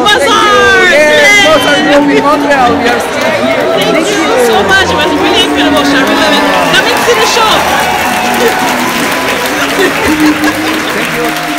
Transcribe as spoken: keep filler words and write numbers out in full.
MozART! Yes, MozART group in Montreal. We are still here. Thank, Thank you, you so much. It was a really incredible show. We love it. Come and see the show. Thank you.